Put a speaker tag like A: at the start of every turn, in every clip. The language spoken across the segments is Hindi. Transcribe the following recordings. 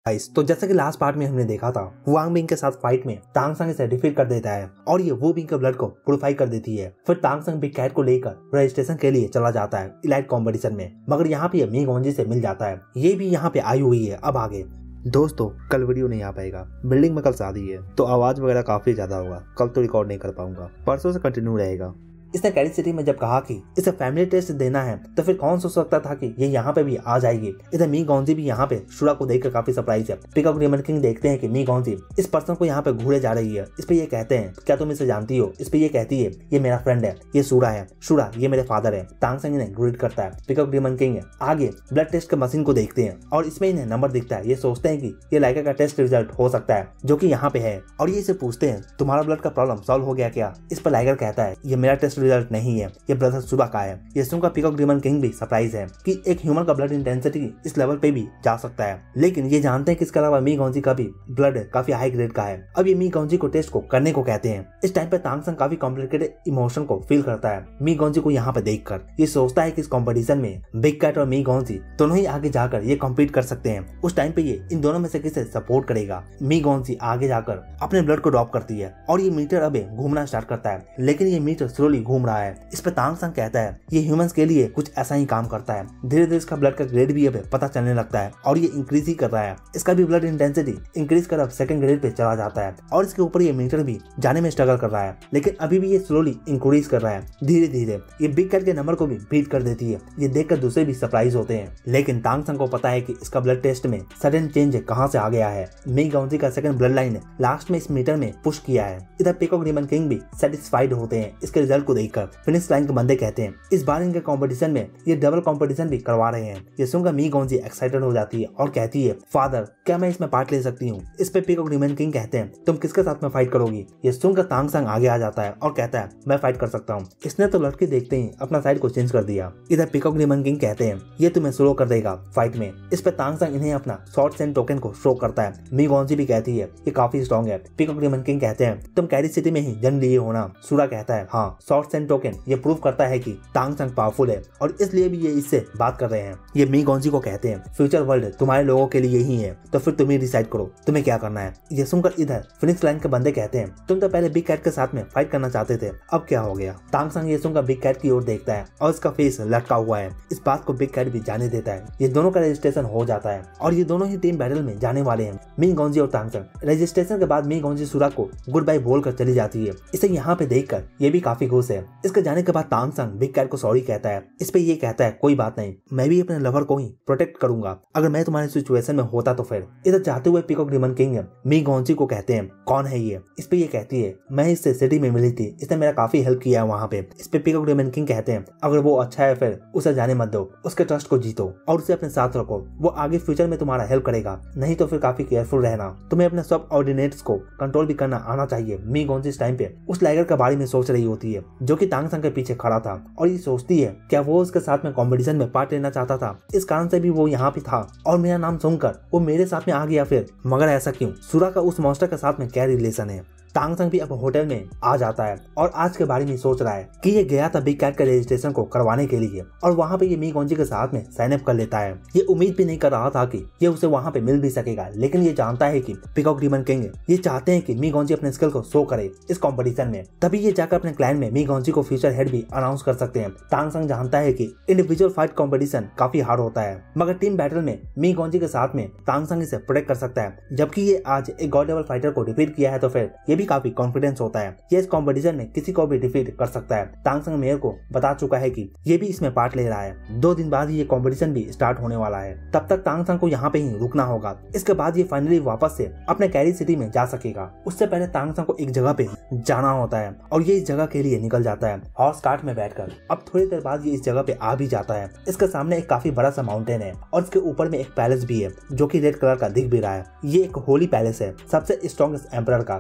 A: तो जैसा कि लास्ट पार्ट में हमने देखा था, वांग बिंग के साथ फाइट में तांग संग इसे डिफीट कर देता है और ये वो बिंग के ब्लड को प्यूरिफाई कर देती है। फिर तांग संग बिग कैट को लेकर रजिस्ट्रेशन के लिए चला जाता है इलाइट कंपटीशन में, मगर यहाँ पे मी गोंजी से मिल जाता है। ये भी यहाँ पे आई हुई है। अब आगे दोस्तों, कल वीडियो नहीं आ पाएगा, बिल्डिंग में कल शादी है तो आवाज वगैरह काफी ज्यादा होगा, कल तो रिकॉर्ड नहीं कर पाऊंगा, परसों से कंटिन्यू रहेगा। इसने कैरी सिटी में जब कहा कि इसे फैमिली टेस्ट देना है तो फिर कौन सोच सकता था कि ये यहाँ पे भी आ जाएगी। इधर मी गोंजी भी यहाँ पे शुरा को देखकर काफी सरप्राइज है। पीकॉक डेमन किंग देखते हैं कि मी गोंजी इस पर्सन को यहाँ पे घूरे जा रही है। इस पे ये कहते हैं क्या तुम इसे जानती हो। इस पे ये कहती है ये मेरा फ्रेंड है, ये शुरा है, शुरा ये मेरे फादर है। तांग संग इन्हें ग्रीट करता है। पीकॉक डेमन किंग आगे ब्लड टेस्ट के मशीन को देखते हैं और इसमें इन्हें नंबर दिखता है। ये सोचते हैं कि ये लाइका का टेस्ट रिजल्ट हो सकता है जो कि यहाँ पे है, और ये इसे पूछते हैं तुम्हारा ब्लड का प्रॉब्लम सॉल्व हो गया क्या। इस पर लाइगर कहता है ये मेरा टेस्ट रिजल्ट नहीं है, ये ब्रदर सुबह का है। ये सुनकर पीकॉक डेमन किंग भी सरप्राइज है कि एक ह्यूमन का ब्लड इंटेंसिटी इस लेवल पे भी जा सकता है, लेकिन ये जानते हैं कि इसके अलावा मी गोंजी का भी ब्लड काफी हाई ग्रेड का है। अब ये मी गोंजी को टेस्ट को करने को कहते हैं। इस टाइम पे तांग संग काफी कॉम्प्लिकेटेड इमोशन को फील करता है मी गोंजी को यहाँ पे देखकर। ये सोचता है कि इस कॉम्पिटिशन में बिग कैट और मी गोंजी दोनों ही आगे जाकर ये कॉम्पीट कर सकते हैं। उस टाइम पे ये इन दोनों में से किसे सपोर्ट करेगा। मी गोंजी आगे जाकर अपने ब्लड को ड्रॉप करती है और ये मीटर अब घूमना स्टार्ट करता है, लेकिन ये मीटर स्लोली घूम रहा है। इस पे तांग संग कहता है ये ह्यूमंस के लिए कुछ ऐसा ही काम करता है। धीरे धीरे इसका ब्लड का ग्रेड भी अब पता चलने लगता है और ये इंक्रीज ही कर रहा है। इसका भी ब्लड इंटेंसिटी इंक्रीज कर अब सेकंड ग्रेड पे चला जाता है और इसके ऊपर ये मीटर भी जाने में स्ट्रगल कर रहा है, लेकिन अभी भी ये स्लोली इंक्रीज कर रहा है। धीरे धीरे ये बिग कैट के नंबर को भी बीट कर देती है। ये देखकर दूसरे भी सरप्राइज होते हैं, लेकिन तांग संग को पता है कि इसका ब्लड टेस्ट में सडन चेंज कहाँ से आ गया है। मी गोंजी का सेकंड ब्लड लाइन लास्ट में इस मीटर में पुश किया है। इधर पीकॉक डेमन किंग भी सेटिस्फाइड होते हैं इसके रिजल्ट को देखकर। फिनिश लाइन के बंदे कहते हैं इस बार इनके कंपटीशन में ये डबल कंपटीशन भी करवा रहे हैं। ये सुनकर मी गोंजी एक्साइटेड हो जाती है और कहती है फादर क्या मैं इसमें पार्ट ले सकती हूँ। इस पे पीकॉक डेमन किंग कहते हैं तुम किसके साथ में फाइट करोगी। ये सुनकर तांग संग आगे आ जाता है और कहता है मैं फाइट कर सकता हूँ। इसने तो लड़की देखते ही अपना साइड को चेंज कर दिया। इधर पीकॉक डेमन किंग कहते हैं ये तुम्हें स्लो कर देगा फाइट में। इस पे तांग संग इन्हें अपना शॉर्ट सेंड टोकन को शो करता है। मी गोंजी भी कहती है ये काफी स्ट्रॉन्ग है। पीकॉक डेमन किंग कहते हैं तुम कैरी सिटी में ही जन्म लिए हो ना। शुरा कहता है हाँ, शॉर्ट सेंड टोकन ये प्रूव करता है कि तांग संग पावरफुल है और इसलिए भी ये इससे बात कर रहे हैं। ये मी गोंजी को कहते हैं फ्यूचर वर्ल्ड तुम्हारे लोगों के लिए ही है, तो फिर तुम ही डिसाइड करो तुम्हें क्या करना है। ये सुनकर इधर फिनिक्स लाइन के बंदे कहते हैं तुम तो पहले बिग कैट के साथ में फाइट करना चाहते थे, अब क्या हो गया। तांग संग ये सुनकर बिग कैट की ओर देखता है और इसका फेस लटका हुआ है। इस बात को बिग कैट भी जाने देता है। ये दोनों का रजिस्ट्रेशन हो जाता है और ये दोनों ही टीम बैटल में जाने वाले हैं, मी गोंजी और तांग संग। रजिस्ट्रेशन के बाद मी गोंजी शुरा को गुड बाय बोलकर चली जाती है। इसे यहाँ पे देखकर ये भी काफी खुश है। इसके जाने के बाद तांग संग बिग कैट को सॉरी कहता है। इस पे ये कहता है कोई बात नहीं, मैं भी अपने लवर को ही प्रोटेक्ट करूंगा, अगर मैं तुम्हारी सिचुएशन में होता तो फिर। इधर जाते हुए peacock demon king Mi Gonji को कहते हैं कौन है ये। इस पे ये कहती है मैं इससे सिटी में मिली थी, इसने मेरा काफी हेल्प किया है वहाँ पे। इस पे पीकॉक डेमन किंग कहते हैं अगर वो अच्छा है फिर उसे जाने मत दो, उसके ट्रस्ट को जीतो और उसे अपने साथ रखो, वो आगे फ्यूचर में तुम्हारा हेल्प करेगा, नहीं तो फिर काफी केयरफुल रहना। तुम्हें अपने सब ऑर्डिनेट्स को कंट्रोल भी करना आना चाहिए। मी गोंजी इस टाइम पे उस लाइगर के बारे में सोच रही होती है जो कि तांग संग के पीछे खड़ा था और ये सोचती है क्या वो उसके साथ में कॉम्पिटिशन में पार्ट लेना चाहता था, इस कारण से भी वो यहाँ पे था और मेरा नाम सुनकर वो मेरे साथ में आ गया फिर, मगर ऐसा क्यों। शुरा का उस मॉन्स्टर के साथ में क्या रिलेशन है। तांग संग भी अब होटल में आ जाता है और आज के बारे में सोच रहा है कि ये गया था बिग कैट के रजिस्ट्रेशन को करवाने के लिए और वहाँ पे ये मी गोंजी के साथ में साइन अप कर लेता है। ये उम्मीद भी नहीं कर रहा था कि ये उसे वहाँ पे मिल भी सकेगा, लेकिन ये जानता है कि पीकॉक डेमन किंग ये चाहते हैं कि मी गोंजी अपने स्किल को शो करे इस कंपटीशन में, तभी ये जाकर अपने क्लैन में मी गोंजी को फ्यूचर हेड भी अनाउंस कर सकते हैं। तांग संग जानता है कि इंडिविजुअल फाइट कॉम्पिटिशन काफी हार्ड होता है, मगर टीम बैटल में मी गोंजी के साथ में तांग संग इसे प्रोटेक्ट कर सकता है। जबकि ये आज एक गॉड लेवल फाइटर को डिफीट किया है तो फिर ये भी काफी कॉन्फिडेंस होता है। ये इस कंपटीशन में किसी को भी डिफीट कर सकता है। तांग संग मेयर को बता चुका है कि ये भी इसमें पार्ट ले रहा है। 2 दिन बाद ये कंपटीशन भी स्टार्ट होने वाला है, तब तक तांग संग को यहाँ पे ही रुकना होगा। इसके बाद ये फाइनली वापस से अपने कैरी सिटी में जा सकेगा। उससे पहले तांग संग को एक जगह पे जाना होता है और ये इस जगह के लिए निकल जाता है हॉर्स कार्ट में बैठकर। अब थोड़ी देर बाद ये इस जगह पे आ भी जाता है। इसके सामने एक काफी बड़ा सा माउंटेन है और इसके ऊपर में एक पैलेस भी है जो कि रेड कलर का दिख भी रहा है। ये एक होली पैलेस है सबसे स्ट्रॉन्गेस्ट एम्परर का, जो कि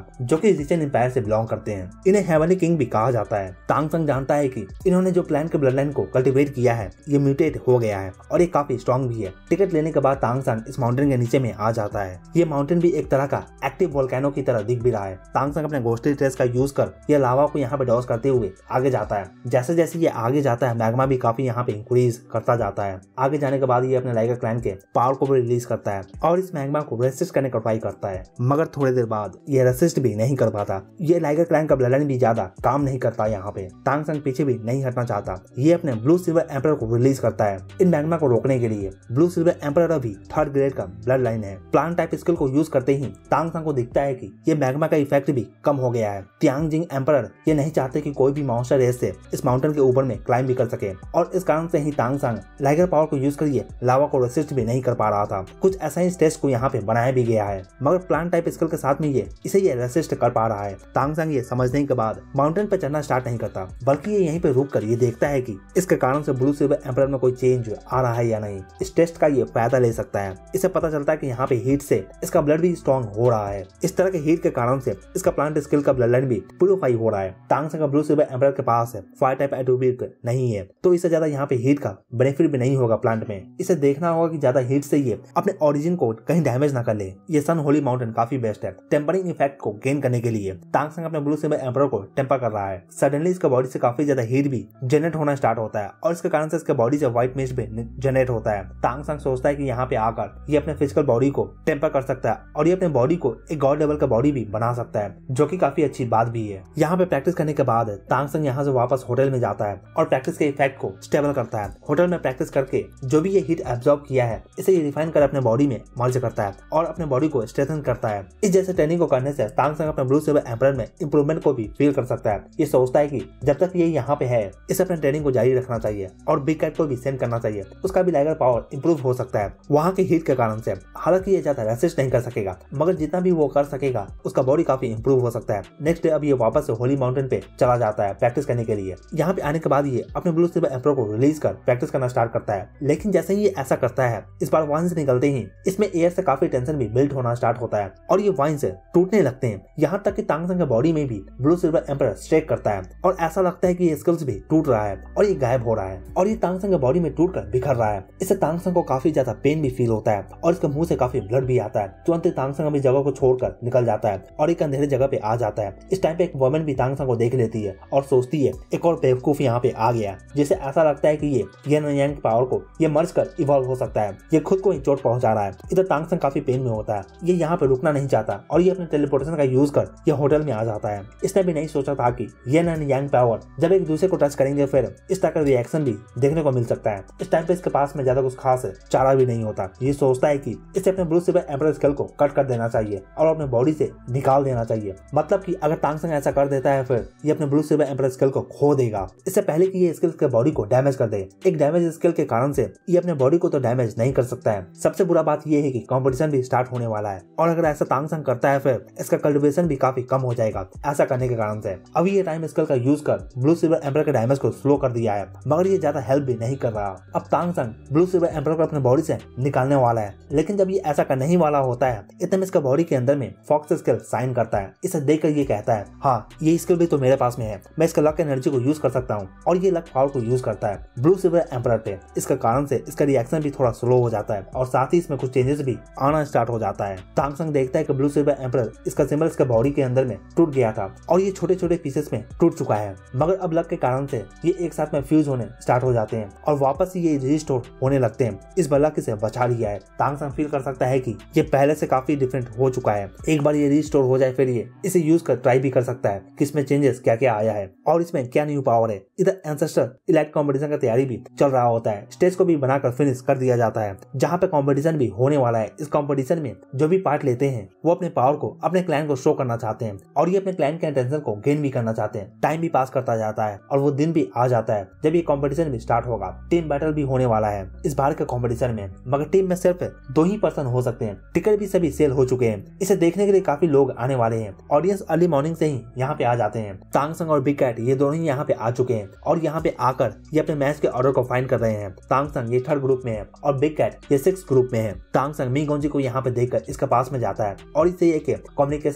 A: काफी रिचन एम्पायर से बिलोंग करते हैं। इन्हें हेवनली किंग भी कहा जाता है। तांग संग जानता है कि इन्होंने जो क्लैन के ब्लड लाइन को कल्टिवेट किया है ये म्यूटेट हो गया है और ये काफी स्ट्रॉन्ग भी है। टिकट लेने के बाद तांग संग इस माउंटेन के नीचे में आ जाता है। ये माउंटेन भी एक तरह का एक्टिव वोल्केनो की तरह दिख भी रहा है। तांग संग अपने घोस्टली ट्रेस का यूज कर ये लावा को यहाँ पे डॉस करते हुए आगे जाता है। जैसे जैसे ये आगे जाता है मैग्मा भी काफी यहाँ पे इंक्रीज करता जाता है। आगे जाने के बाद ये अपने लाइगर क्लैन के पावर को भी रिलीज करता है और इस मैग्मा को रेसिस्ट करने का ट्राई करता है, मगर थोड़ी देर बाद ये रेसिस्ट भी नहीं कर पाता। ये लाइगर क्लैन का ब्लड लाइन भी ज्यादा काम नहीं करता। यहाँ पे तांग संग पीछे भी नहीं हटना चाहता। ये अपने ब्लू सिल्वर एम्परर को रिलीज करता है इन मैग्मा को रोकने के लिए। ब्लू सिल्वर एम्परर अभी 3rd ग्रेड का ब्लड लाइन है। प्लांट टाइप स्किल को यूज करते ही तांग संग को दिखता है कि ये मैग्मा का इफेक्ट भी कम हो गया है। तियांग-जिंग एम्परर ये नहीं चाहते कि कोई भी मॉन्स्टर रेस से इस माउंटेन के ऊपर में क्लाइम भी कर सके और इस कारण से ही तांग संग लाइगर पावर को यूज करिए लावा को रेसिस्ट भी नहीं कर पा रहा था। कुछ ऐसा ही टेस्ट को यहाँ पे बनाया भी गया है, मगर प्लांट टाइप स्किल के साथ में ये रेसिस्ट कर पा रहा है। तांग संग ये समझने के बाद माउंटेन पे चढ़ना स्टार्ट नहीं करता, बल्कि ये यहीं पे रुक कर ये देखता है कि इसके कारण से ब्लू सिल्वर एम्परर में कोई चेंज आ रहा है या नहीं। इस टेस्ट का ये फायदा ले सकता है। इसे पता चलता है कि यहाँ पे हीट से इसका ब्लड भी स्ट्रॉन्ग हो रहा है। इस तरह के हीट के कारण से इसका प्लांट स्किल का ब्लड लाइन भी प्यूरिफाई हो रहा है। तांग संग का ब्लू सिल्वर एम्परर के पास है फायर टाइप एट्रिब्यूट नहीं है, तो इससे ज्यादा यहाँ पे हीट का बेनिफिट भी नहीं होगा प्लांट में। इसे देखना होगा कि ज्यादा हीट से ये अपने ओरिजिन को कहीं डैमेज ना कर ले। ये सन होली माउंटेन काफी बेस्ट है टेम्परिंग इफेक्ट को गेन करने के लिए। तांग संग अपने ब्लू सिल्वर एम्परर को टेम्पर कर रहा है। सडनली इसका बॉडी से काफी ज्यादा हीट भी जनरेट होना स्टार्ट होता है और इसके कारण से इसके बॉडी से व्हाइट मिस्ट भी जनरेट होता है। तांग संग सोचता है कि यहाँ पे आकर ये अपने फिजिकल बॉडी को टेम्पर कर सकता है और ये अपने बॉडी को एक गॉड लेवल का बॉडी भी बना सकता है, जो कि काफी अच्छी बात भी है। यहाँ पे प्रैक्टिस करने के बाद तांग संग यहाँ से वापस होटल में जाता है और प्रैक्टिस के इफेक्ट को स्टेबल करता है। होटल में प्रैक्टिस करके जो भी ये हीट एब्जॉर्ब किया है इसे ये रिफाइन कर अपने बॉडी में मर्ज करता है और अपने बॉडी को स्ट्रेंथन करता है। इस जैसे ट्रेनिंग को करने से तांग संग अपने ब्लू सिल्वर एम्परर में इंप्रूवमेंट को भी फील कर सकता है। ये सोचता है कि जब तक ये यहाँ पे है इसे अपने ट्रेनिंग को जारी रखना चाहिए और बिग कैट को भी सेंड करना चाहिए। उसका भी लाइगर पावर इंप्रूव हो सकता है वहाँ के हीट के कारण से। हालांकि ये ज्यादा रेसिस्ट नहीं कर सकेगा, मगर जितना भी वो कर सकेगा उसका बॉडी काफी इंप्रूव हो सकता है। नेक्स्ट डे अब ये वापस से होली माउंटेन पे चला जाता है प्रैक्टिस करने के लिए। यहाँ पे आने के बाद ये अपने ब्लू सिल्वर एम्परर को रिलीज कर प्रैक्टिस करना स्टार्ट करता है। लेकिन जैसे ही ये ऐसा करता है इस बार वाइन्स निकलते ही इसमें एयर से काफी टेंशन भी बिल्ड होना स्टार्ट होता है और ये वाइन्स टूटने लगते हैं। यहाँ तक कि तांग संग के बॉडी में भी ब्लू सिल्वर एम्परर स्ट्रेक करता है और ऐसा लगता है कि ये स्किल्स भी टूट रहा है और ये गायब हो रहा है और ये तांग संग के बॉडी में टूट कर बिखर रहा है। इससे तांग संग को काफी ज्यादा पेन भी फील होता है और इसके मुंह से काफी ब्लड भी आता है। तुरंत तांग संग अपनी जगह को छोड़कर निकल जाता है और एक अंधेरे जगह पे आ जाता है। इस टाइम पे एक वुमन भी तांग संग को देख लेती है और सोचती है एक और बेवकूफ यहाँ पे आ गया, जिसे ऐसा लगता है कि ये यिन और यांग पावर को ये मर्ज कर इवॉल्व हो सकता है। ये खुद को ही चोट पहुंचा रहा है। इधर तांग संग काफी पेन में होता है। ये यहाँ पे रुकना नहीं चाहता और ये अपने टेलीपोर्टेशन का यूज कर ये होटल में आ जाता है। इसने भी नहीं सोचा था कि यिन और यांग पावर जब एक दूसरे को टच करेंगे फिर इस तरह का रिएक्शन भी देखने को मिल सकता है। इस टाइम पे इसके पास में ज्यादा कुछ खास चारा भी नहीं होता। ये सोचता है कि इसे अपने ब्लू सिल्वर एम्परर स्किल को कट कर देना चाहिए और अपने बॉडी से निकाल देना चाहिए। मतलब कि अगर तांग संग ऐसा कर देता है फिर ये अपने ब्लू सिल्वर एम्परर स्किल को खो देगा। इससे पहले कि ये स्किल के बॉडी को डैमेज कर दे। एक डैमेज स्किल के कारण से ये अपने बॉडी को तो डैमेज नहीं कर सकता है। सबसे बुरा बात ये है कि कंपटीशन भी स्टार्ट होने वाला है और अगर ऐसा तांग संग करता है फिर इसका कल्टिवेशन भी काफी कम हो जाएगा। ऐसा करने के कारण से अभी ये टाइम स्किल का यूज कर ब्लू सिल्वर एम्परर के डैमेज को स्लो कर दिया है, मगर ये ज्यादा हेल्प भी नहीं कर रहा। अब तांग संग ब्लू सिल्वर एम्परर को अपने बॉडी से निकालने वाला है, लेकिन जब ये ऐसा करने ही वाला होता है इतने में इसका बॉडी के अंदर में फॉक्स स्किल साइन करता है। इसे देखकर ये कहता है हाँ ये स्किल भी तो मेरे पास में है, मैं इसका लक एनर्जी को यूज कर सकता हूँ और ये लक पावर को यूज करता है ब्लू सिल्वर एम्परर पे। इसका कारण से इसका रिएक्शन भी थोड़ा स्लो हो जाता है और साथ ही इसमें कुछ चेंजेस भी आना स्टार्ट हो जाता है। तांग संग देखता है कि ब्लू सिल्वर एम्परर इसका सिंबल इसका बॉडी के अंदर में टूट गया था और ये छोटे छोटे पीसेस में टूट चुका है, मगर अब लक के कारण से ये एक साथ में फ्यूज होने स्टार्ट हो जाते हैं और वापस ये रिस्टोर होने लगते हैं। इस बार लक इसे बचा लिया है। तांग संग फील कर सकता है कि ये पहले से काफी डिफरेंट हो चुका है। एक बार ये रिस्टोर हो जाए फिर ये इसे यूज कर ट्राई भी कर सकता है कि इसमें चेंजेस क्या क्या आया है और इसमें क्या न्यू पावर है। इधर एंसेस्टर इलाइट कंपटीशन का तैयारी भी चल रहा होता है। स्टेज को भी बनाकर फिनिश कर दिया जाता है जहाँ पे कंपटीशन भी होने वाला है। इस कंपटीशन में जो भी पार्ट लेते हैं वो अपने पावर को अपने क्लैन को शो करना चाहते हैं और ये अपने क्लैन के अटेंशन को गेन भी करना चाहते हैं। टाइम भी पास करता जाता है और वो दिन भी आ जाता है जब ये कंपटीशन भी स्टार्ट होगा। टीम बैटल भी होने वाला है इस बार के कंपटीशन में, मगर टीम में सिर्फ 2 ही पर्सन हो सकते हैं। टिकट भी सभी सेल हो चुके हैं। इसे देखने के लिए काफी लोग आने वाले हैं। ऑडियंस अर्ली मॉर्निंग से ही यहाँ पे आ जाते हैं। तांग संग और बिग कैट ये दोनों ही यहाँ पे आ चुके हैं और यहाँ पे आकर ये अपने मैच के ऑर्डर को फाइंड कर रहे हैं। तांग संग ये 3rd ग्रुप में है और बिग कैट ये 6th ग्रुप में है। तांग संग मी गोंजी को यहाँ पे देखकर इसके पास में जाता है और इसे एक कम्युनिकेशन डिवाइस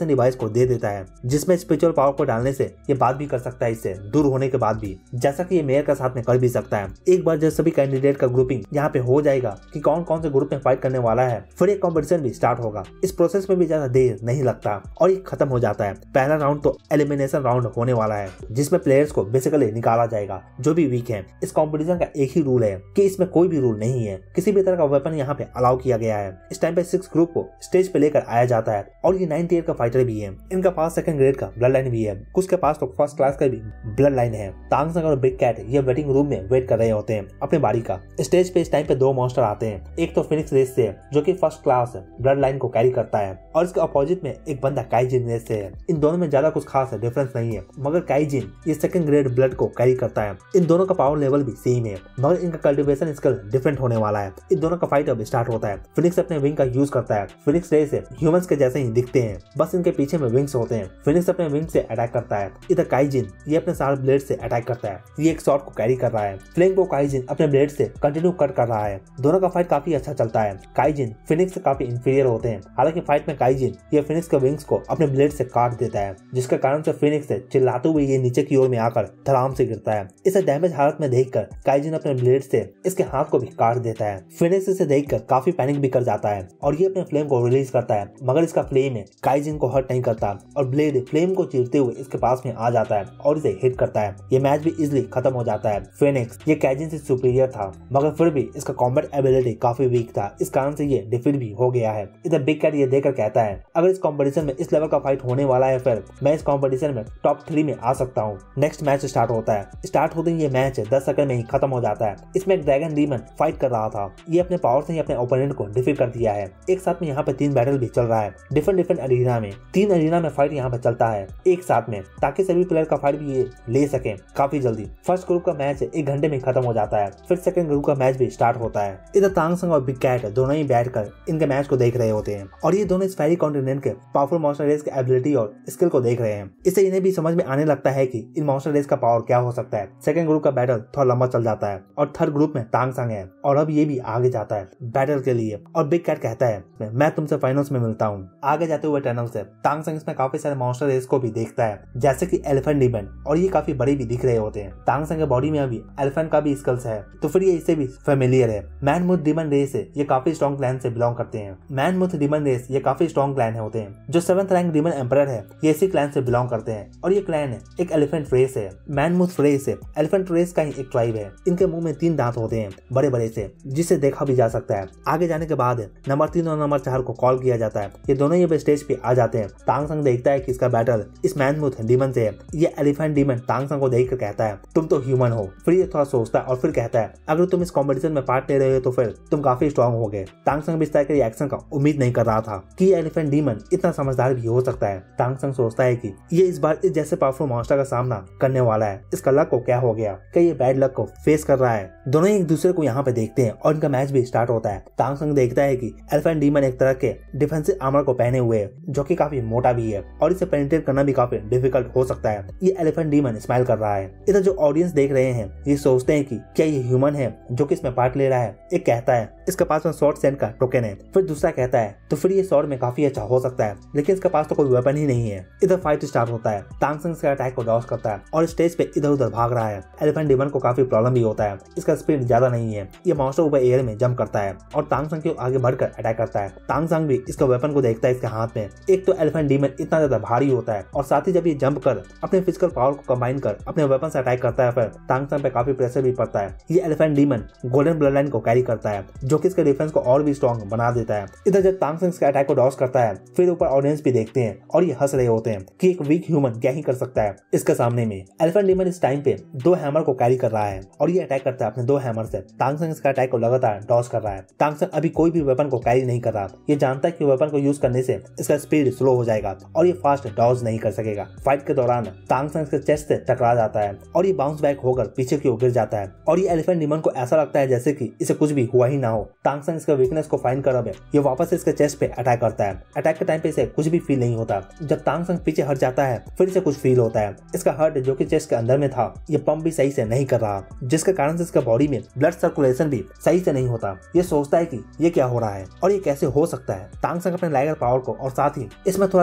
A: को दे देता है, जिसमें स्पिरिचुअल पावर को डालने से ये बात भी कर सकता है इससे दूर होने के बाद भी, जैसा कि ये मेयर का साथ में कर भी सकता है। एक बार जब सभी कैंडिडेट का ग्रुपिंग यहाँ पे हो जाएगा कि कौन कौन से ग्रुप में फाइट करने वाला है, फिर एक कॉम्पिटिशन भी स्टार्ट होगा। इस प्रोसेस में भी ज्यादा देर नहीं लगता और ये खत्म हो जाता है। पहला राउंड तो एलिमिनेशन राउंड होने वाला है, जिसमें प्लेयर्स को बेसिकली निकाला जाएगा जो भी वीक है। इस कॉम्पिटिशन का एक ही रूल है कि इसमें कोई भी रूल नहीं है, किसी भी तरह का वेपन यहाँ पे अलाउ किया गया है। इस टाइम पे 6 ग्रुप को स्टेज पे लेकर आया जाता है और ये 9th ईयर का फाइटर भी है। इनका पास 2nd ग्रेड का ब्लड लाइन भी है, कुछ के पास तो फर्स्ट क्लास का भी ब्लड लाइन है। तांग संग और बिग कैट ये वेटिंग रूम में वेट कर रहे होते हैं अपने बारी का। स्टेज पे इस टाइम पे 2 मॉन्स्टर आते हैं। एक तो फिनिक्स रेस से है जो कि फर्स्ट क्लास ब्लड लाइन को कैरी करता है, और इसके अपोजिट में एक बंदा काइजिन रेस से है। इन दोनों में ज्यादा कुछ खास डिफरेंस नहीं है, मगर काइजिन ये 2nd ग्रेड ब्लड को कैरी करता है। इन दोनों का पावर लेवल भी सेम है, मगर इनका कल्टीवेशन स्किल डिफरेंट होने वाला है। इन दोनों का फाइट अब स्टार्ट होता है। फिनिक्स अपने विंग का यूज करता है। फिनिक्स रेस से ह्यूमंस के जैसे ही दिखते हैं, बस इनके पीछे में विंग्स होते हैं। फिनिक्स अपने विंग से अटैक करता है। इधर काइजिन ये अपने शार्प ब्लेड से अटैक करता है। ये एक शॉट को कैरी कर रहा है। फ्लेम को काइजिन अपने ब्लेड से कंटिन्यू कट कर रहा है। दोनों का फाइट काफी अच्छा चलता है। काइजिन फिनिक्स से काफी इंफीरियर होते हैं। हालांकि फाइट में काइजिन ये फिनिक्स के विंग्स को अपने ब्लेड से काट देता है, जिसके कारण से फिनिक्स से चिल्लाते हुए ये नीचे की ओर में आकर धड़ाम से गिरता है। इसे डैमेज हालत में देखकर काइजिन अपने ब्लेड से इसके हाथ को भी काट देता है। फिनिक्स इसे देखकर काफी पैनिक भी कर जाता है और ये अपने फ्लेम को रिलीज करता है, मगर इसका फ्लेम है काइजिन को हर्ट नहीं करता और ब्लेड फ्लेम को चीरते हुए इसके पास में आ जाता है और इसे हिट करता है। ये मैच भी इजीली खत्म हो जाता है। फिनिक्स ये काइजिन से सुपीरियर था, मगर फिर भी इसका कॉम्बैट एबिलिटी काफी वीक था, इस कारण से ये डिफीट भी हो गया है। इधर बिग कैट ये देखकर कहता है अगर इस कंपटीशन में इस लेवल का फाइट होने वाला है, फिर मैं इस कंपटीशन में टॉप 3 में आ सकता हूँ। नेक्स्ट मैच स्टार्ट होता है। स्टार्ट होते ही ये मैच 10 सेकंड में ही खत्म हो जाता है। इसमें एक ड्रैगन डीमन फाइट कर रहा था। ये अपने पावर से ही अपने ओपोनेंट को डिफीट कर दिया है। एक साथ में यहाँ पे 3 बैटल भी चल रहा है। डिफरेंट अरीना में 3 अरीना में फाइट यहाँ पे चलता है एक साथ में, ताकि सभी प्लेयर का फाइट भी ये ले सके काफी जल्दी। फर्स्ट ग्रुप का मैच 1 घंटे में खत्म हो जाता है। फिर 2nd ग्रुप का मैच भी स्टार्ट होता है। इधर तांग संग और बिग कैट दोनों ही बैठकर इनके मैच को देख रहे होते हैं और ये दोनों इस फेरी कॉन्टिनेंट के पावरफुल मॉन्स्टर रेस के एबिलिटी और स्किल को देख रहे हैं। इससे इन्हें भी समझ में आने लगता है कि इन मॉन्स्टर रेस का पावर क्या हो सकता है। 2nd ग्रुप का बैटल थोड़ा लंबा चल जाता है और 3rd ग्रुप में तांग संग है और अब ये भी आगे जाता है बैटल के लिए। और बिग कैट कहता है मैं तुमसे फाइनल्स में मिलता हूँ। आगे जाते हुए टनल से तांग संग इसमें काफी सारे मॉन्स्टर रेस को भी देखता है, जैसे कि एलिफेंट डीमन, और ये काफी बड़ी भी दिख रहे होते हैं। तांग संग के बॉडी में अभी एलिफेंट का भी स्किल्स है, तो फिर ये इससे भी फेमिलियर है। मैन मुथ डीमन रेस है, ये काफी स्ट्रॉन्ग क्लैन से बिलोंग करते हैं। मैन मुथ डीमन रेस ये काफी स्ट्रॉन्ग क्लैन होते हैं। जो 7th रैंक डीमन एम्परर है ये इसी क्लैन से बिलोंग करते हैं और ये क्लैन एक एलिफेंट रेस है। मैन मुथ रेस है एलिफेंट रेस का ही एक ट्राइब है। इनके मुंह में 3 दांत होते हैं बड़े बड़े से, जिसे देखा भी जा सकता है। आगे जाने के बाद नंबर 3 और नंबर 4 को कॉल किया जाता है। ये दोनों ये स्टेज पे आ जाते हैं। तांग संग देखता है कि इसका बैटल इस मैन मुथ डीमन से है। ये एलिफेंट डीमन तांग संग को देखकर कहता है तुम तो ह्यूमन हो। फिर ये थोड़ा सोचता है और फिर कहता है अगर तुम इस कॉम्पिटिशन में पार्ट ले रहे हो तो फिर तुम काफी स्ट्रॉन्ग हो गए। तांग संग भी इस तरह के रिएक्शन का उम्मीद नहीं कर रहा था कि ये एलिफेंट डीमन इतना समझदार भी हो सकता है। तांग संग सोचता है कि ये इस बार इस जैसे पावरफुल मॉन्स्टर का सामना करने वाला है। इसका लक को क्या हो गया, क्या ये बैड लक को फेस कर रहा है। दोनों ही एक दूसरे को यहाँ पे देखते हैं और इनका मैच भी स्टार्ट होता है। तांग संग देखता है कि एलिफेंट डीमन एक तरह के डिफेंसिव आर्मर को पहने हुए है, जो कि काफी मोटा भी है और इसे पेनिट्रेट करना भी काफी डिफिकल्ट हो सकता है। ये एलिफेंट डीमन स्माइल कर रहा है। इधर जो ऑडियंस देख रहे हैं ये सोचते हैं कि क्या ये ह्यूमन है जो कि इसमें पार्ट ले रहा है। एक कहता है इसके पास में स्वॉर्ड सेंड का टोकन है। फिर दूसरा कहता है तो फिर ये स्वॉर्ड में काफी अच्छा हो सकता है, लेकिन इसके पास तो कोई वेपन ही नहीं है। इधर फाइट स्टार्ट होता है। तांग संग इसके अटैक को डॉज करता है और स्टेज पे इधर उधर भाग रहा है। एलिफेंट डीमन को काफी प्रॉब्लम भी होता है, इसका स्पीड ज्यादा नहीं है। ये मॉन्स्टर ऊपर एयर में जंप करता है और तांग संग के आगे बढ़कर अटैक करता है। तांग संग भी इसका वेपन को देखता है इसके हाथ में। एक तो एलिफेंट डीमन इतना ज्यादा भारी होता है और साथ ही जब ये जंप कर अपने फिजिकल पावर को कंबाइन कर अपने वेपन से अटैक करता है, फिर तांग संग पे काफी प्रेशर भी पड़ता है। ये elephant demon golden bloodline को कैरी करता है, जो कि इसके डिफेंस को और भी स्ट्रॉन्ग बना देता है। इधर जब तांग संग इसके अटैक को डॉज करता है, फिर ऊपर ऑडियंस भी देखते हैं और ये हंस रहे होते हैं कि एक वीक ह्यूमन क्या ही कर सकता है इसके सामने में। एलिफेंट डीमन इस टाइम पे 2 हैमर को कैरी कर रहा है और ये अटैक करता है अपने 2 हैमर से। तांग संग इसका अटैक को लगातार डॉज कर रहा है। तांग संग अभी कोई भी वेपन को कैरी नहीं कर रहा। ये जानता है कि वेपन को यूज करने से इसका स्पीड स्लो हो जाएगा और ये फास्ट डॉज नहीं कर सकेगा। फाइट के दौरान तांग संग इसके चेस्ट से टकरा जाता है और ये बाउंस बैक होकर पीछे की ओर गिर जाता है और ये एलिफेंट डीमन को ऐसा लगता है जैसे कि इसे कुछ भी हुआ ही ना हो। तांग संग इसका वीकनेस को फाइंड कर अब ये वापस से इसके चेस्ट पे अटैक करता है। अटैक के टाइम पे इसे कुछ भी फील नहीं होता। जब तांग संग पीछे हट जाता है फिर इसे कुछ फील होता है। इसका हार्ट जो कि चेस्ट के अंदर में था ये पंप भी सही से नहीं कर रहा, जिसके कारण से इसका बॉडी में ब्लड सर्कुलेशन भी सही से नहीं होता। ये सोचता है कि ये क्या हो रहा है और ये कैसे हो सकता है। तांग संग अपने लाइगर पावर को और साथ ही इसमें थोड़ा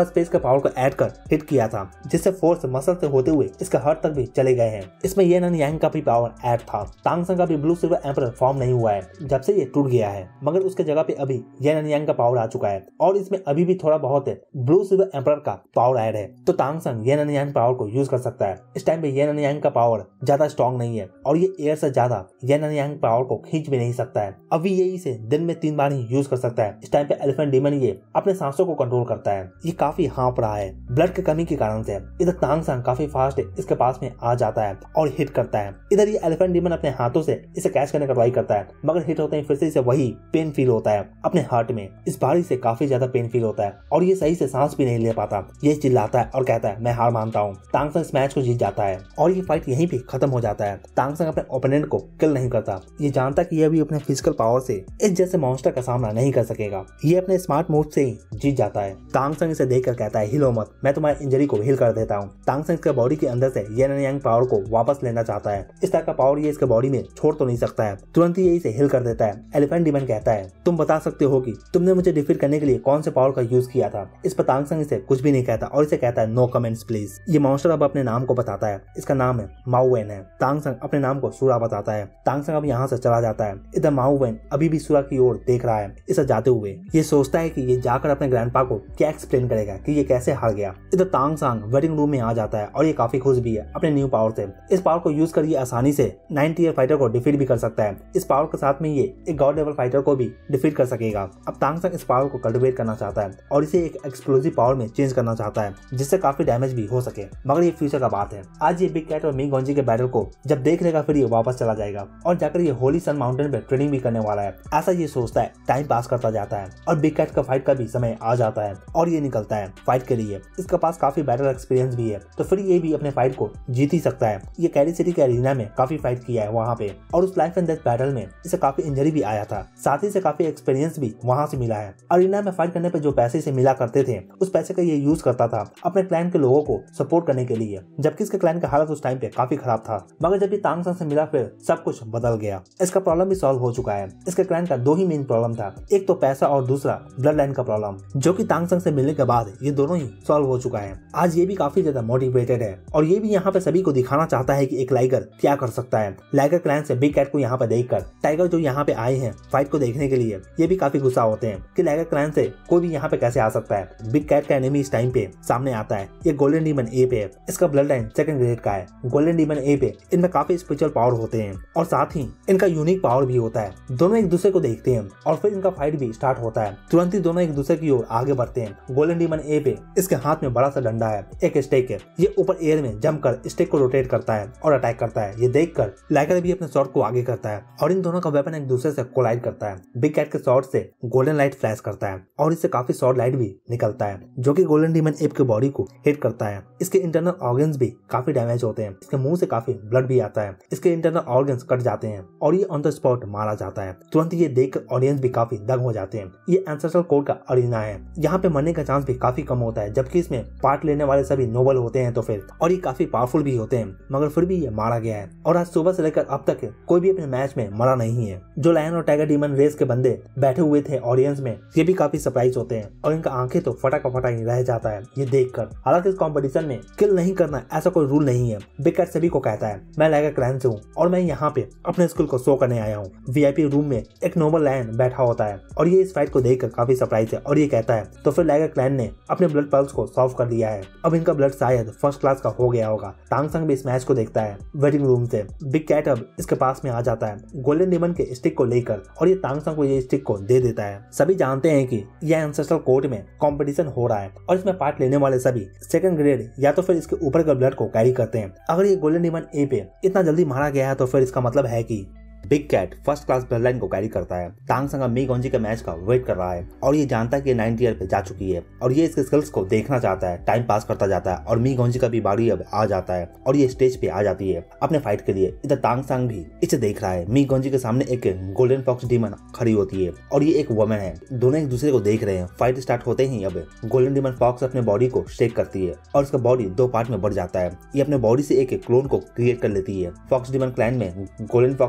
A: स्पेस के पावर को ऐड कर हिट किया था, जिससे फोर्स मसल से होते हुए इसके हार्ट तक भी चले गए हैं। इसमें येन एंड यांग का भी पावर ऐड था। तांग संग का भी ब्लू सिल्वर एम्परर फॉर्म नहीं हुआ है जब से ये टूट गया है, मगर उसके जगह पे अभी येन एंड यांग का पावर आ चुका है और इसमें अभी भी थोड़ा बहुत ब्लू सिल्वर एम्परर का पावर ऐड है। तो Tang Sang yin and yang power को यूज कर सकता है। इस टाइम पे येन एंड यांग का पावर ज्यादा स्ट्रॉन्ग नहीं है और ये एयर से ज्यादा येन एंड यांग पावर को खींच भी नहीं सकता है। अभी ये इसे दिन में 3 बार ही यूज कर सकता है। इस टाइम पे एलिफेंट डीमन ये अपने सांसों को कंट्रोल करता है। ये काफी हाँप रहा है ब्लड की कमी के कारण से। इधर तांग संग काफी फास्ट इसके पास में आ जाता है और हिट करता है। इधर ये एलिफेंट डीमन अपने हाथों से इसे कैच करने का ट्राई करता है, मगर हिट होते ही फिर से इसे वही पेन फील होता है अपने हार्ट में। इस बारी से काफी ज्यादा पेन फील होता है और ये सही से सांस भी नहीं ले पाता। ये चिल्लाता है और कहता है मैं हार मानता हूँ। तांग संग इस मैच को जीत जाता है और ये फाइट यहीं पे खत्म हो जाता है। तांग संग अपने ओपोनेंट को किल नहीं करता। ये जानता कि ये भी अपने फिजिकल पावर से इस जैसे मॉन्स्टर का सामना नहीं कर सकेगा। ये अपने स्मार्ट मूव से ही जीत जाता है। तांग संग इसे देखकर कहता है हिलो मत, मैं तुम्हारी इंजरी को हील कर देता हूँ। तांग संग इसके बॉडी के अंदर से येन एंड यांग पावर को वापस लेना चाहता है। इस तरह का पावर ये इसके बॉडी में छोड़ तो नहीं सकता है। तुरंत ही ये इसे हील कर देता है। एलिफेंट डीमन कहता है तुम बता सकते हो कि तुमने मुझे डिफीट करने के लिए कौन से पावर का यूज किया था। इस पर तांग संग इसे कुछ भी नहीं कहता और इसे कहता है नो कमेंट्स प्लीज। ये मॉन्स्टर अब अपने नाम को बताता है। इसका नाम है माओ वेन है। तांग संग अपने नाम को सूरा बताता है। तांग संग अब यहाँ से चला जाता है। इधर माओ वेन अभी भी सूरा की ओर देख रहा है इसे जाते हुए। ये सोचता है कि ये जाकर अपने ग्रैंडपा को क्या एक्सप्लेन करेगा कि ये कैसे हार गया। इधर तांग संग वेटिंग रूम में आ जाता है और ये काफी खुश भी है अपने न्यू पावर से। इस पावर को यूज कर ये आसानी से 9 टियर फाइटर को डिफीट भी कर सकता है। इस पावर के साथ में ये एक गॉड लेवल फाइटर को भी डिफीट कर सकेगा। अब तांग संग इस पावर को कल्टिवेट करना चाहता है और इसे एक एक्सप्लोसिव पावर में चेंज करना चाहता है जिससे काफी डैमेज भी हो सके, मगर ये फ्यूचर का बात है। आज ये बिग कैट और मी गोंजी के बैटल को जब देख लेगा फिर ये वापस चला जाएगा और जाकर ये होली सन माउंटेन पे ट्रेनिंग भी करने वाला है। ऐसा ये सोचता है, टाइम पास करता जाता है और बिग कैट का फाइट का भी समय आ जाता है और ये निकलता है फाइट के लिए। इसके पास काफी बैटल एक्सपीरियंस भी है तो फिर ये भी अपने फाइट को जीत ही सकता है। ये कैरी सिटी के एरिना में काफी फाइट किया है वहाँ पे और उस लाइफ एंड डेथ बैटल में इसे काफी इंजरी भी आया था, साथ ही से काफी एक्सपीरियंस भी वहाँ से मिला है। एरिना में फाइट करने पे जो पैसे से मिला करते थे उस पैसे का ये यूज करता था अपने क्लैन के लोगों को सपोर्ट करने के लिए, जबकि इसके क्लैन का हालत उस टाइम पे काफी खराब था। मगर जब ये तांग संग से मिला फिर सब कुछ बदल गया। इसका प्रॉब्लम भी सॉल्व हो चुका है। इसके क्लैन का 2 ही मेन प्रॉब्लम था, एक तो पैसा और दूसरा ब्लड लाइन का प्रॉब्लम, जो कि तांग संग से मिलने के बाद ये दोनों ही सॉल्व हो चुका है। आज ये भी काफी ज्यादा मोटिवेटेड है और ये भी यहाँ पे सभी को दिखाना चाहता है कि एक लाइगर क्या कर सकता है। लाइगर क्लैन से बिग कैट को यहाँ पे देखकर टाइगर जो यहाँ पे आए हैं फाइट को देखने के लिए ये भी काफी गुस्सा होते हैं कि लाइगर क्लैन से कोई भी यहाँ पे कैसे आ सकता है। बिग कैट का एनिमी इस टाइम पे सामने आता है। ये गोल्डन डीमन एप है। इसका ब्लड लाइन 2nd ग्रेड का है। गोल्डन डीमन एप है, इनमें काफी स्पेशल पावर होते हैं और साथ ही इनका यूनिक पावर भी होता है। दोनों एक दूसरे को देखते हैं और फिर इनका फाइट भी स्टार्ट होता है। तुरंत ही दोनों एक दूसरे की ओर आगे बढ़ते हैं। गोल्डन डीमन एप है, इसके हाथ में बड़ा सा डंडा है, एक स्टेक है। ये ऊपर एयर में जंप कर स्टेक को रोटेट करता है और अटैक करता है। ये देखकर लाइगर भी अपने शॉट को आगे करता है और इन दोनों का वेपन एक दूसरे से कोलाइड करता है। बिग कैट के शॉट से गोल्डन लाइट फ्लैश करता है और इससे काफी शॉर्ट लाइट भी निकलता है जो कि गोल्डन डीमन एप के बॉडी को हिट करता है। इसके इंटरनल ऑर्गन्स भी काफी डैमेज होते हैं। इसके मुंह से काफी ब्लड भी आता है। इसके इंटरनल ऑर्गन्स कट जाते हैं और ये ऑन द स्पॉट मारा जाता है। तुरंत ये देखकर ऑडियंस भी काफी दंग हो जाते हैं। ये एंसेस्ट्रल कोड का अरीना है, यहाँ पे मरने का चांस भी काफी कम होता है, जबकि इसमें पार्ट लेने वाले सभी नोबल होते हैं तो फिर और ये काफी पावरफुल भी होते हैं, मगर फिर भी ये मारा गया है। और आज सुबह से लेकर अब तक कोई भी अपने मैच में मरा नहीं है। जो लायन और टाइगर डीमन रेस के बंदे बैठे हुए थे ऑडियंस में ये भी काफी सरप्राइज होते हैं और इनका आंखें तो फटा का फटा ही रह जाता है ये देखकर। हालांकि इस कंपटीशन में किल नहीं करना ऐसा कोई रूल नहीं है। बिग कैट सभी को कहता है मैं लाइगर क्लैन से हूँ और मैं यहाँ पे अपने स्किल को शो करने आया हूँ। वीआईपी रूम में एक नोबल लायन बैठा होता है और ये इस फाइट को देखकर काफी सरप्राइज है और ये कहता है तो फिर लाइगर क्लैन ने अपने ब्लड पल्स को सॉल्व कर दिया है। अब इनका ब्लड शायद फर्स्ट क्लास का हो गया होगा। तांग संग भी इस मैच को देखता है वेटिंग रूम से। बिग कैट अब इसके पास में आ जाता है गोल्डन डीमन के स्टिक को लेकर और ये तांग संग को ये स्टिक को दे देता है। सभी जानते हैं कि यह एंसेस्ट्रल कोर्ट में कंपटीशन हो रहा है और इसमें पार्ट लेने वाले सभी 2nd ग्रेड या तो फिर इसके ऊपर का ब्लड को कैरी करते हैं। अगर ये गोल्डन डीमन एप इतना जल्दी मारा गया है तो फिर इसका मतलब है कि big cat first class bloodline को कैरी करता है। तांग संग मी गोंजी के मैच का वेट कर रहा है और ये जानता है कि 9 ईयर पे जा चुकी है और ये इसके स्किल्स को देखना चाहता है। टाइम पास करता जाता है और मी गोंजी का भी बारी अब आ जाता है और ये स्टेज पे आ जाती है अपने फाइट के लिए। इधर तांग संग भी इसे देख रहा है। मी गोंजी के सामने एक गोल्डन फॉक्स डीमन खड़ी होती है और ये एक वुमन है। दोनों एक दूसरे को देख रहे हैं। फाइट स्टार्ट होते ही अब गोल्डन डीमन फॉक्स अपने बॉडी को शेक करती है और उसका बॉडी 2 पार्ट में बढ़ जाता है। ये अपने बॉडी से एक क्लोन को क्रिएट कर लेती है। फॉक्स डीमन क्लैन में गोल्डन फॉक्स रे से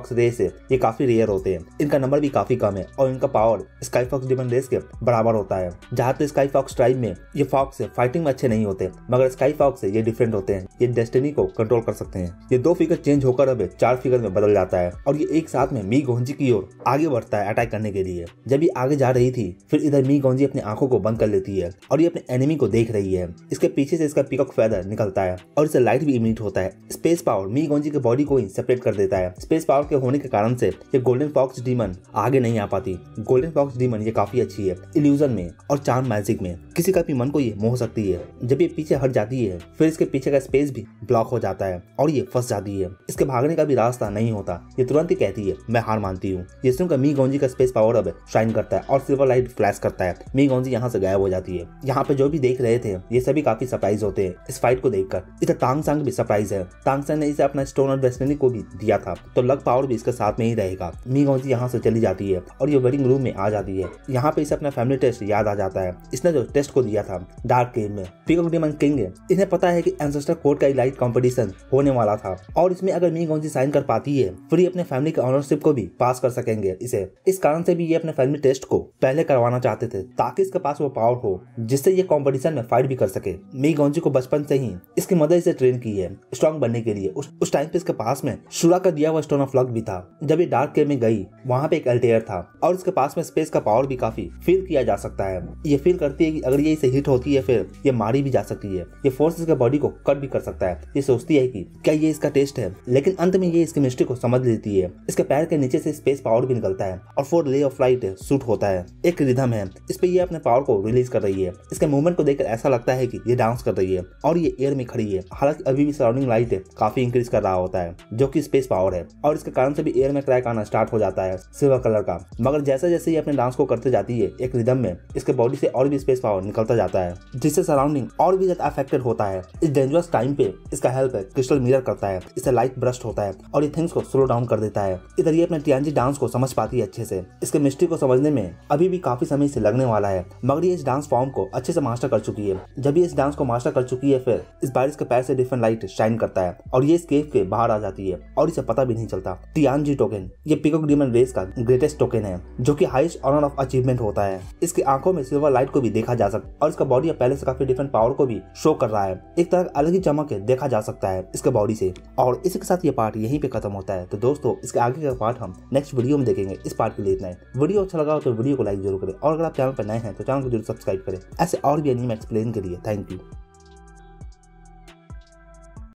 A: ये काफी रेयर होते हैं, इनका नंबर भी काफी कम है और इनका power sky fox demon race के बराबर होता है। जहाँ तक स्काई फॉक्स ट्राइब में ये फॉक्स फाइटिंग में अच्छे नहीं होते, मगर स्काई फॉक्स से ये डिफरेंट होते हैं, ये डेस्टिनी को कंट्रोल कर सकते हैं। ये 2 फिगर चेंज होकर अब 4 फिगर में बदल जाता है और ये एक साथ में मी गोंजी की ओर आगे बढ़ता है अटैक करने के लिए। जब ये आगे जा रही थी फिर इधर मी गोंजी अपनी आंखों को बंद कर लेती है और ये अपने एनिमी को देख रही है। इसके पीछे से इसका पीकॉक फेदर निकलता है और इससे लाइट भी इमिट होता है। स्पेस पावर मी गोंजी के बॉडी को ही सेपरेट कर देता है। स्पेस पावर के होने के कारण से ये गोल्डन फॉक्स डीमन आगे नहीं आ पाती। गोल्डन फॉक्स डीमन ये काफी अच्छी है इल्यूजन में और चार्म मैजिक में, किसी का भी मन को ये मोह सकती है। जब ये पीछे हट जाती है फिर इसके पीछे का स्पेस भी ब्लॉक हो जाता है और ये फंस जाती है। इसके भागने का भी रास्ता नहीं होता। ये तुरंत ही कहती है मैं हार मानती हूँ। ये सुनकर मी गोंजी का स्पेस पावर अब शाइन करता है और सिल्वर लाइट फ्लैश करता है। मी गोंजी यहाँ से गायब हो जाती है। यहाँ पे जो भी देख रहे थे ये सभी काफी सरप्राइज होते हैं इस फाइट को देखकर। इधर तांग सांग भी सरप्राइज है। तांग सांग ने इसे अपना स्टोन ऑफ डेस्टिनी को भी दिया था तो लक पावर भी इसके साथ में ही रहेगा। मी गोंजी यहाँ से चली जाती है और ये वेडिंग रूम में आ जाती है। यहाँ पे इसे अपना फैमिली टेस्ट याद आ जाता है। इसने जो टेस्ट को दिया था डार्क केव में। पीकॉक डीमन किंग है, इन्हें पता है कि एंसेस्टर कोड का इलाइट कंपटीशन होने वाला था और इसमें अगर मी गोंजी साइन कर पाती है फिर ये अपने फैमिली के ऑनरशिप को भी पास कर सकेंगे इसे। इस कारण से भी ये अपने फैमिली टेस्ट को पहले करवाना चाहते थे ताकि इसके पास वो पावर हो जिससे ये कंपटीशन में फाइट भी कर सके। मी गोंजी को बचपन से ही इसकी मदर इसे ट्रेन की है स्ट्रॉन्ग बनने के लिए। उस टाइम पे इसके पास में शुरा का दिया हुआ स्टोन ऑफ लक भी था। जब ये डार्क केव में गई वहाँ पे एक अल्टेयर था और इसके पास में स्पेस का पावर भी काफी फील किया जा सकता है। ये फील करती है कि अगर ये इसे हिट होती है फिर ये मारी भी जा सकती है। ये फोर्स इसके बॉडी को कट भी कर सकता है। ये सोचती है कि क्या ये इसका टेस्ट है, लेकिन अंत में ये इसकी मिस्टेक को समझ लेती है। इसके पैर के नीचे से स्पेस पावर भी निकलता है और 4 ले ऑफ लाइट शूट होता है। एक रिदम है, इस पे ये अपने पावर को रिलीज कर रही है। इसके मूवमेंट को देखकर ऐसा लगता है कि ये डांस कर रही है और ये एयर में खड़ी है। हालांकि अभी भी सराउंडिंग लाइट काफी इंक्रीज कर रहा होता है जो कि स्पेस पावर है और इसके कारण से भी एयर में क्रैक आना स्टार्ट हो जाता है सिल्वर कलर का। मगर जैसे जैसे ये अपने डांस को करते जाती है एक रिदम में इसके बॉडी से और भी स्पेस पावर निकलता जाता है जिससे सराउंडिंग और भी ज्यादा अफेक्टेड होता है। इस डेंजरस टाइम पे इसका हेल्प क्रिस्टल मिरर करता है। इससे लाइट ब्रस्ट होता है और ये थिंग्स को स्लो डाउन कर देता है। इधर ये अपने टीएनजी डांस को समझ पाती है अच्छे से। इसके मिस्ट्री को समझने में अभी भी काफी समय से लगने वाला है मगर ये इस डांस फॉर्म को अच्छे से मास्टर कर चुकी है। जब ये इस डांस को मास्टर कर चुकी है फिर इस बार इसके पैर से डिफरेंट लाइट शाइन करता है और ये इस केव के बाहर आ जाती है और इसे पता भी नहीं चलता। टीएनजी टोकन ये पीकॉक डीमन रेस का ग्रेटेस्ट टोकन है जो कि हाईएस्ट ऑनर ऑफ अचीवमेंट होता है। इसकी आंखों में सिल्वर लाइट को भी देखा जा सकता है और इसका बॉडी पहले से काफी डिफरेंट पावर को भी शो कर रहा है। एक तरह अलग ही चमक देखा जा सकता है इसके बॉडी से। और इसी के साथ ये पार्ट यहीं पे खत्म होता है। तो दोस्तों इसके आगे का पार्ट हम नेक्स्ट वीडियो में देखेंगे। इस पार्ट के लिए इतना है। वीडियो अच्छा लगा हो तो वीडियो को लाइक जरूर करें और अगर आप चैनल पर नए हैं तो चैनल को जरूर सब्सक्राइब करें ऐसे और भी एनीमे एक्सप्लेन के लिए। Thank you.